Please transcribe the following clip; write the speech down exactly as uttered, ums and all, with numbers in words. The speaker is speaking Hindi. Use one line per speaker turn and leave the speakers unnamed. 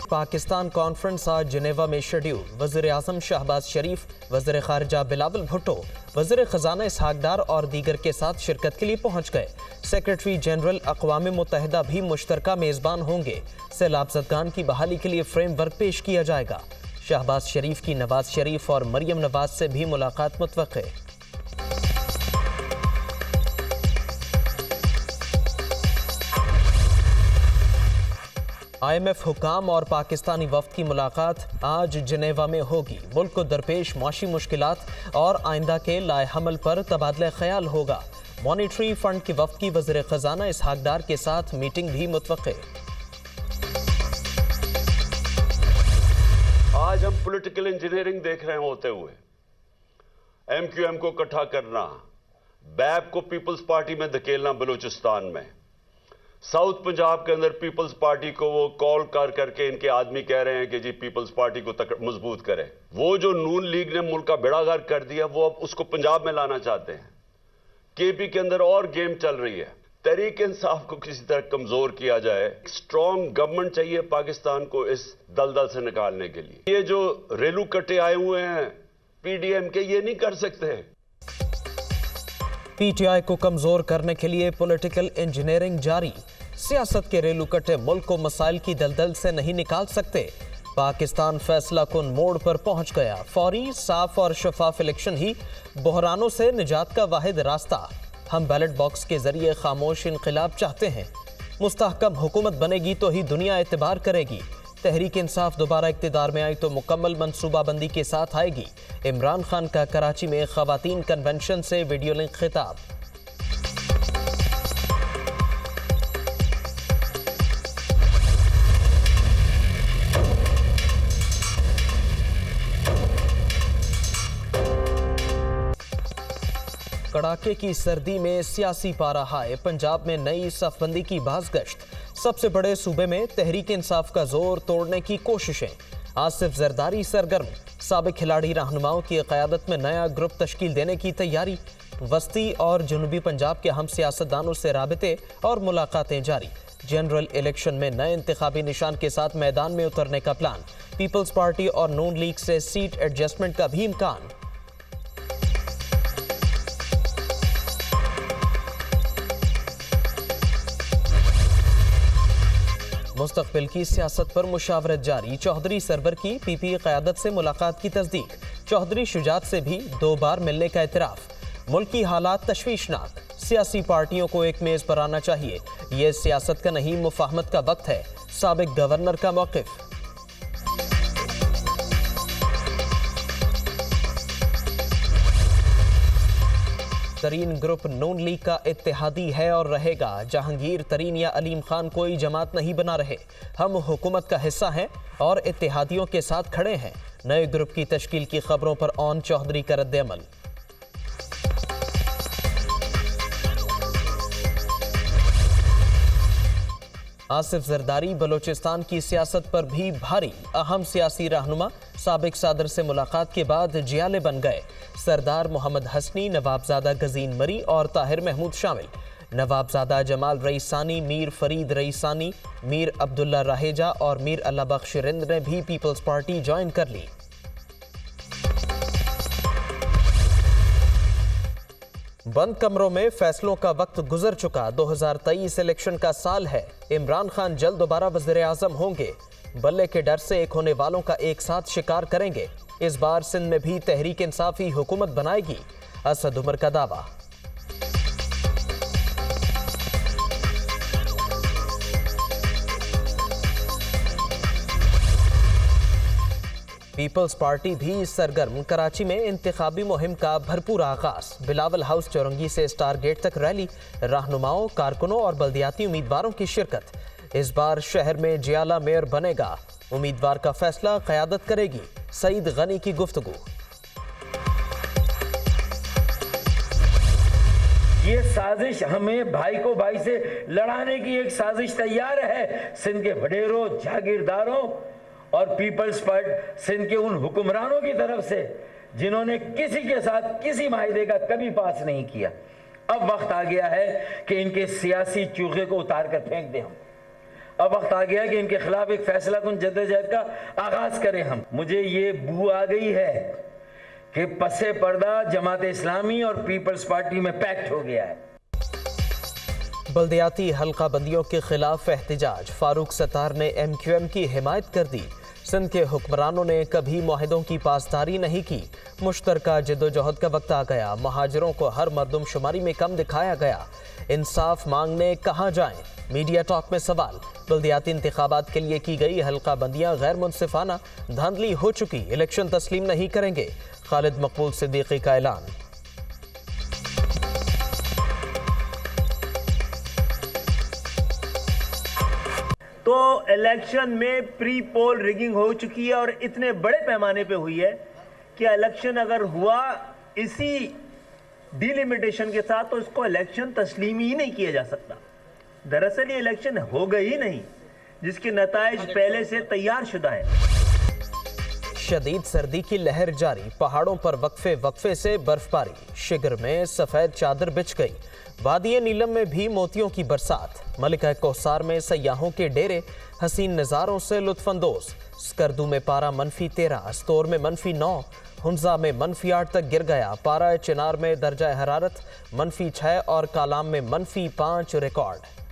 पाकिस्तान कॉन्फ्रेंस आज जिनेवा में शेड्यूल। वज़ीर आज़म शहबाज शरीफ, वज़ीर ख़ारिजा बिलावल भुट्टो, वज़ीर ख़जाना इसहाक डार और दीगर के साथ शिरकत के लिए पहुँच गए। सेक्रेटरी जनरल अक़वाम मुत्तहिदा भी मुश्तरका मेज़बान होंगे। सैलाब ज़दगान की बहाली के लिए फ्रेम वर्क पेश किया जाएगा। शहबाज शरीफ की नवाज शरीफ और मरियम नवाज से भी मुलाकात मुतवक्के। आई एम एफ हुकाम और पाकिस्तानी वफ्द की मुलाकात आज जिनेवा में होगी। मुल्क को दरपेश मुआशी मुश्किलात और आइंदा के लाए हमल पर तबादला ख्याल होगा। मॉनिटरी फंड के वफ्द की वज़ीर ख़जाना इसहाक डार के साथ मीटिंग भी मुतवक्के।
आज हम पॉलिटिकल इंजीनियरिंग देख रहे होते हुए एम क्यू एम को इकट्ठा करना, बैब को पीपल्स पार्टी में धकेलना बलूचिस्तान में, साउथ पंजाब के अंदर पीपल्स पार्टी को वो कॉल कर करके इनके आदमी कह रहे हैं कि जी पीपल्स पार्टी को मजबूत करें। वो जो नून लीग ने मुल्क का बेड़ागर कर दिया वो अब उसको पंजाब में लाना चाहते हैं। केपी के अंदर और गेम चल रही है। तहरीक इंसाफ को किसी तरह कमजोर किया जाए। स्ट्रांग गवर्नमेंट चाहिए पाकिस्तान को इस दलदल से निकालने के लिए। ये जो रेलू कट्टे आए हुए हैं पीडीएम के, ये नहीं कर सकते।
पीटीआई को कमजोर करने के लिए पॉलिटिकल इंजीनियरिंग जारी। सियासत के रेलू कट्टे मुल्क को मसाइल की दलदल से नहीं निकाल सकते। पाकिस्तान फैसला कुन मोड़ पर पहुंच गया। फौरी, साफ और शफाफ इलेक्शन ही बहरानों से निजात का वाहिद रास्ता। हम बैलेट बॉक्स के जरिए खामोश इनकलाब चाहते हैं। मुस्तहकम हुकूमत बनेगी तो ही दुनिया एतबार करेगी। तहरीक इंसाफ दोबारा इक्तिदार में आई तो मुकम्मल मनसूबाबंदी के साथ आएगी। इमरान खान का कराची में खवातीन कन्वेंशन से वीडियो लिंक खिताब। कड़ाके की सर्दी में सियासी पारा हाय। पंजाब में नई सफबंदी की बाज़गश्त। सबसे बड़े सूबे में तहरीक इंसाफ का जोर तोड़ने की कोशिशें। आसिफ जरदारी सरगर्म। साबिक खिलाड़ी रहनुमाओं की क़यादत में नया ग्रुप तश्कील देने की तैयारी। वस्ती और जनूबी पंजाब के हम सियासतदानों से राबते और मुलाकातें जारी। जनरल इलेक्शन में नए इंतखाबी निशान के साथ मैदान में उतरने का प्लान। पीपल्स पार्टी और नून लीग से सीट एडजस्टमेंट का भी इम्कान। मुस्तकबिल की सियासत पर मुशावरत जारी। चौधरी सरवर की पीपी क़यादत से मुलाकात की तस्दीक। चौधरी शुजात से भी दो बार मिलने का इतराफ़। मुल्की हालात तशवीशनाक। सियासी पार्टियों को एक मेज़ पर आना चाहिए। ये सियासत का नहीं मुफाहमत का वक्त है। साबिक गवर्नर का मौक़िफ़। तरीन ग्रुप नून लीग का इत्तेहादी है और रहेगा। जहांगीर तरीन या अलीम खान कोई जमात नहीं बना रहे। हम हुकूमत का हिस्सा हैं और इत्तेहादियों के साथ खड़े हैं। नए ग्रुप की तश्कील की खबरों पर ऑन चौधरी का रद्द-ए-अमल। आसिफ जरदारी बलोचिस्तान की सियासत पर भी भारी। अहम सियासी रहनुमा साबिक सदर से मुलाकात के बाद जियाले बन गए। सरदार मोहम्मद हसनी, नवाबजादा गजीन मरी और ताहिर महमूद शामिल। नवाबजादा जमाल रईसानी, मीर फरीद रईसानी, मीर अब्दुल्ला राहेजा और मीर अल्लाह बख्श रिंद ने भी पीपल्स पार्टी ज्वाइन कर ली। बंद कमरों में फैसलों का वक्त गुजर चुका। दो हजार तेईस इलेक्शन का साल है। इमरान खान जल्द दोबारा वज़ीर आज़म होंगे। बल्ले के डर से एक होने वालों का एक साथ शिकार करेंगे। इस बार सिंध में भी तहरीक इंसाफी हुकूमत बनाएगी। असद उमर का दावा। पीपल्स पार्टी भी सरगर्म। कराची में इंतखाबी मुहिम का भरपूर आगाज। बिलावल हाउस चौरंगी से स्टार गेट तक रैली। रहनुमाओं, कारकुनों और बल्दियाती उम्मीदवारों की शिरकत। इस बार शहर में जियाला मेयर बनेगा। उम्मीदवार का फैसला क़यादत करेगी सईद गनी की गुफ्तगू।
ये साजिश हमें भाई को भाई से लड़ाने की एक साजिश तैयार है। सिंध के वडेरों, जागीरदारों और पीपल्स पार्टी सिंध के उन हुक्मरानों की तरफ से जिन्होंने किसी के साथ किसी माहिदे का कभी पास नहीं किया। अब वक्त आ गया है कि इनके सियासी चूहे को उतार कर फेंक दें। हम अब वक्त आ गया कि इनके खिलाफ एक फैसला कुन जद्दोजहद का आगाज करें हम। मुझे ये बू आ गई है कि पसे पर्दा जमात इस्लामी और पीपल्स पार्टी में पैक्ट हो गया है।
बल्दियाती हल्का बंदियों के खिलाफ एहतजाज, फारूक सत्तार ने एम क्यू एम की हिमायत कर दी। सिंध के हुक्मरानों ने कभी मुआहिदों की पासदारी नहीं की। मुश्तरका जद्दोजहद का वक्त आ गया, महाजरों को हर मर्दमशुमारी में कम दिखाया गया। इंसाफ मांगने कहाँ जाएं? मीडिया टॉक में सवाल। बल्दियाती इंतखाबात के लिए की गई हल्का बंदियां गैर मुनसिफाना, धांधली हो चुकी, इलेक्शन तस्लीम नहीं करेंगे, खालिद मकबूल सिद्दीकी का ऐलान।
तो इलेक्शन में प्री पोल रिगिंग हो चुकी है और इतने बड़े पैमाने पे हुई है कि इलेक्शन अगर हुआ इसी डिलिमिटेशन के साथ तो इसको इलेक्शन तस्लीम ही नहीं किया जा सकता। दरअसल ये इलेक्शन हो गई ही नहीं, जिसके नताइज पहले से तैयार शुदा है।
शदीद सर्दी की लहर जारी, पहाड़ों पर वक्फे वक्फे से बर्फबारी, शिगर में सफेद चादर बिछ गई। वादिये नीलम में भी मोतियों की बरसात, मलिका कोसार में सयाहों के डेरे, हसीन नज़ारों से लुत्फानंदोज। स्कर्दू में पारा मनफी तेरह, स्तोर में मनफी नौ, हुंजा में मनफी आठ तक गिर गया। पारा चिनार में दर्जा हरारत मनफी छः और कालाम में मनफी पाँच रिकॉर्ड।